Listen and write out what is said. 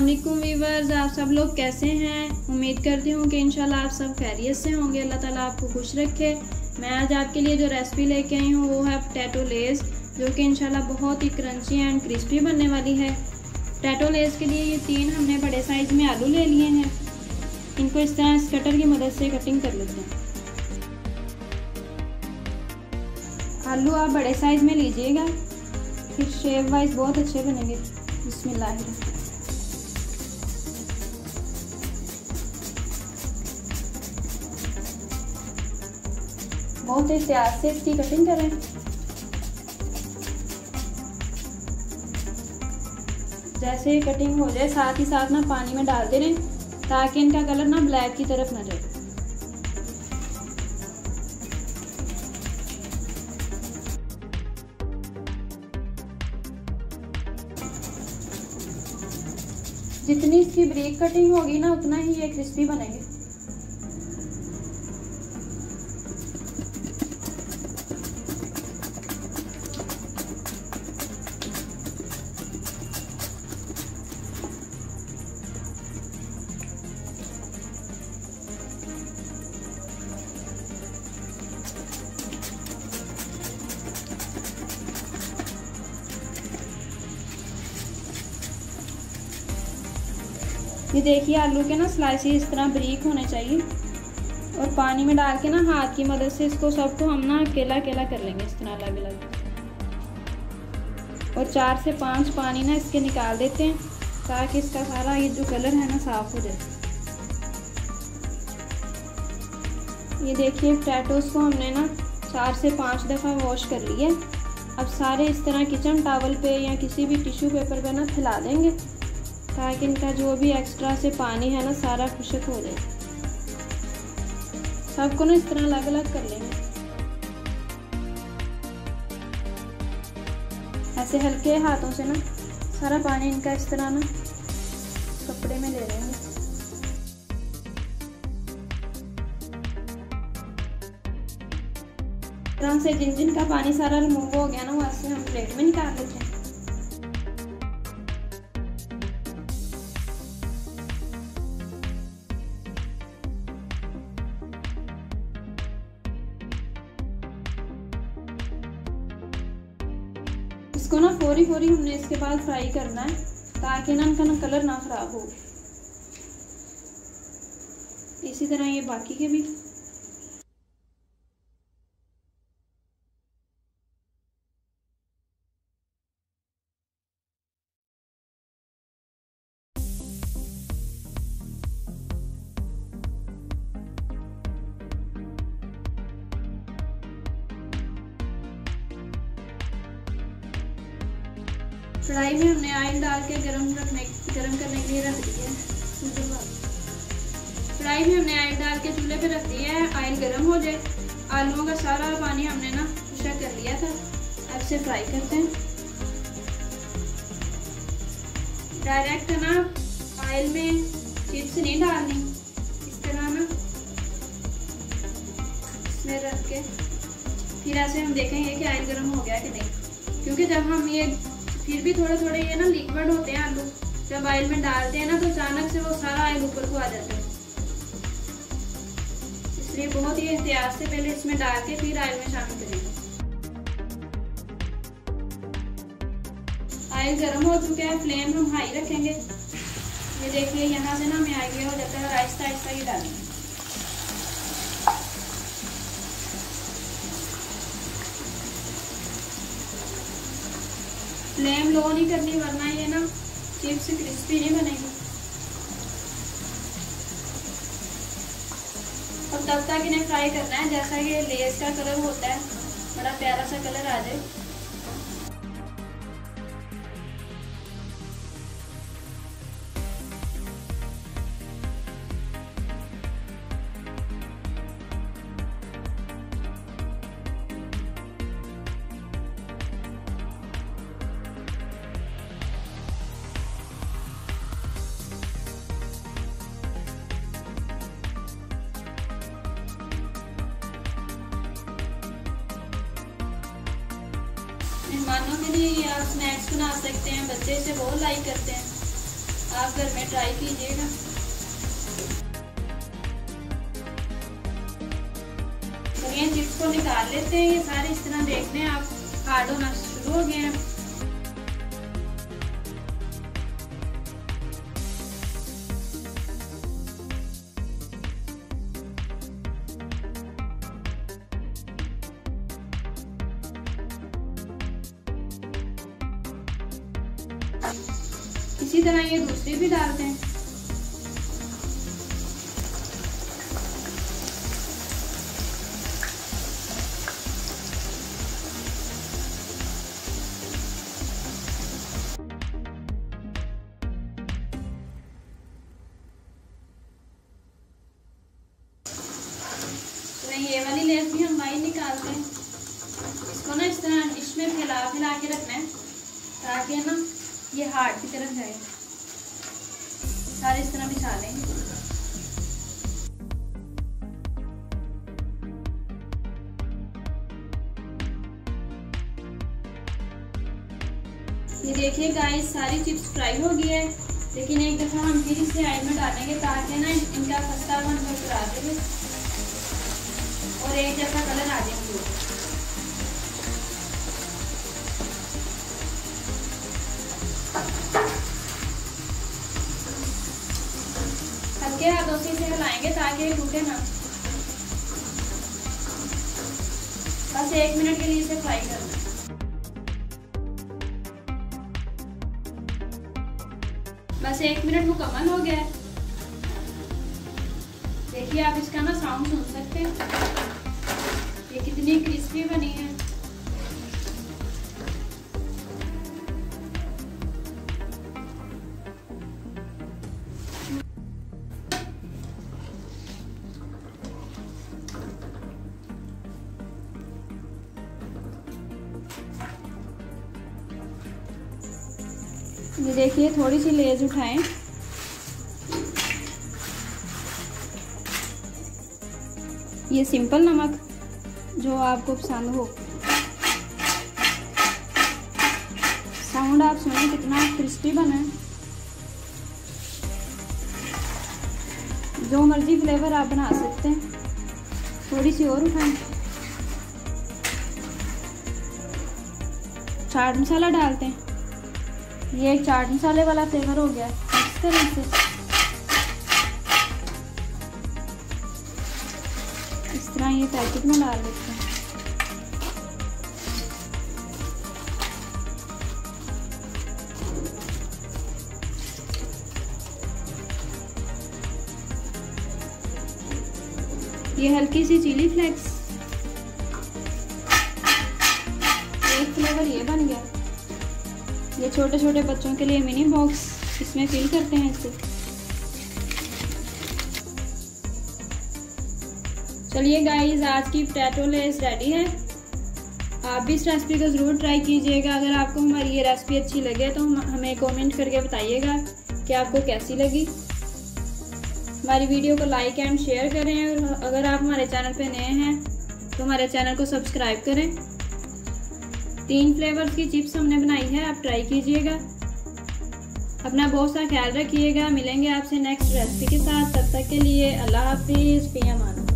वालेकुम वीवर्स, आप सब लोग कैसे हैं। उम्मीद करती हूँ कि इंशाल्लाह आप सब खैरियत से होंगे। अल्लाह ताला आपको खुश रखे। मैं आज आपके लिए जो रेसिपी लेके आई हूँ वो है पोटैटो लेस, जो कि इंशाल्लाह बहुत ही क्रंची एंड क्रिस्पी बनने वाली है। पोटैटो लेस के लिए ये 3 हमने बड़े साइज़ में आलू ले लिए हैं। इनको इस तरह इस कटर की मदद से कटिंग कर लेते हैं। आलू आप बड़े साइज़ में लीजिएगा, फिर शेप वाइज बहुत अच्छे बनेंगे। बिस्मिल्लाह। बहुत एहतियात से इसकी कटिंग करें। जैसे ही कटिंग हो जाए साथ ही साथ ना पानी में डालते रहें, ताकि इनका कलर ना ब्लैक की तरफ ना जाए। जितनी इसकी बारीक कटिंग होगी ना उतना ही ये क्रिस्पी बनेंगे। ये देखिए आलू के ना स्लाइसेस इस तरह बारीक होने चाहिए, और पानी में डाल के ना हाथ की मदद से इसको सबको हम ना अकेला अकेला कर लेंगे इस तरह अलग अलग। और 4 से 5 पानी ना इसके निकाल देते हैं, ताकि इसका सारा ये जो कलर है ना साफ हो जाए। ये देखिए पोटैटोस को हमने ना 4 से 5 दफ़ा वॉश कर लिया। अब सारे इस तरह किचन टॉवल पे या किसी भी टिश्यू पेपर पे ना फैला देंगे, ताकि इनका जो भी एक्स्ट्रा से पानी है ना सारा खुश्क हो जाए। सबको ना इस तरह अलग अलग कर लेंगे। ऐसे हल्के हाथों से ना सारा पानी इनका इस तरह ना कपड़े में ले लेंगे। इस तरह से जिन जिन का पानी सारा रिमूव हो गया ना, वैसे हम प्लेट में निकाल लेते हैं। इसको ना फौरी हमने इसके बाद फ्राई करना है, ताकि ना इनका ना कलर ना खराब हो। इसी तरह ये बाकी के भी। कढ़ाई में हमने ऑयल डाल के गरम करने के लिए रख दिया है। कढ़ाई में हमने ऑयल डाल के चूल्हे पे रख दिया है। ऑयल गरम हो जाए, आलूओं का सारा पानी हमने ना खुश्क कर लिया था। अब से फ्राई करते हैं। डायरेक्ट ना ऑयल में चिप्स नहीं डालनी, इस तरह ना इसमें रख के फिर ऐसे हम देखेंगे कि ऑयल गरम हो गया कि नहीं। क्योंकि जब हम ये फिर भी थोड़े थोड़े ये ना लिक्विड होते हैं आलू, जब ऑयल में डालते हैं ना तो अचानक से वो सारा ऑयल ऊपर को आ जाता है। इसलिए बहुत ही एहतियात से पहले इसमें डाल के फिर ऑयल में शामिल करेंगे। ऑयल गर्म हो चुका है, फ्लेम हम हाई रखेंगे। ये देखिए यहाँ से ना हमें आइडिया हो जाता है, और आहिस्ता आहिस्ता ये डालेंगे। फ्लेम लो नहीं करनी, वरना ये ना चिप्स क्रिस्पी नहीं बनेगी। और तब तक इन्हें फ्राई करना है जैसा कि लेस का कलर होता है, बड़ा प्यारा सा कलर आ जाए। मेहमानों के लिए आप स्नैक्स बना सकते हैं, बच्चे इसे बहुत लाइक करते हैं। आप घर में ट्राई कीजिएगा। चलिए चिप्स को निकाल लेते हैं। ये सारे इस तरह देख लें आप हार्ड होना शुरू हो गए हैं। इसी तरह ये दूसरी भी डालते हैं। तो ये वाली लेस भी हम बाहर निकालते हैं। इसको ना इस तरह डिश में फैला के रखना है ताकि ना ये हार्ड की तरफ जाए। सारे इस तरह बिछा लेंगे। ये देखिए गाइस सारी चिप्स फ्राई हो गई है, लेकिन एक दफ़ा हम फिर इसे आयल में डालेंगे ताकि ना इनका खस्तापन बरकरार रहे और एक जैसा कलर आ जाए। हल्के हाथों से इसे हिलाएंगे ताकि टूटे ना। बस 1 मिनट के लिए इसे फ्राई करना। बस 1 मिनट मुकम्मल हो गया है। देखिए आप इसका ना साउंड सुन सकते हैं, ये कितनी क्रिस्पी बनी है। ये देखिए थोड़ी सी लेज उठाएं। ये सिंपल नमक जो आपको पसंद हो। साउंड आप सुनिए कितना क्रिस्पी बना है। जो मर्जी फ्लेवर आप बना सकते हैं। थोड़ी सी और उठाएं। चाट मसाला डालते हैं। ये एक चाट मसाले वाला फ्लेवर हो गया। इस तरह से इस तरह ये पैकेट में डाल देते हैं। ये हल्की सी चिली फ्लेक्स, एक फ्लेवर ये बन गया। ये छोटे छोटे बच्चों के लिए मिनी बॉक्स इसमें फिल करते हैं इसे। चलिए गाइस आज की पोटैटो लेस रेडी है। आप भी इस रेसिपी को ज़रूर ट्राई कीजिएगा। अगर आपको हमारी ये रेसिपी अच्छी लगे तो हमें कमेंट करके बताइएगा कि आपको कैसी लगी। हमारी वीडियो को लाइक एंड शेयर करें और अगर आप हमारे चैनल पे नए हैं तो हमारे चैनल को सब्सक्राइब करें। 3 फ्लेवर्स की चिप्स हमने बनाई है, आप ट्राई कीजिएगा। अपना बहुत सा ख्याल रखिएगा। मिलेंगे आपसे नेक्स्ट रेसिपी के साथ। तब तक के लिए अल्लाह हाफिज़। फ़ी अमान।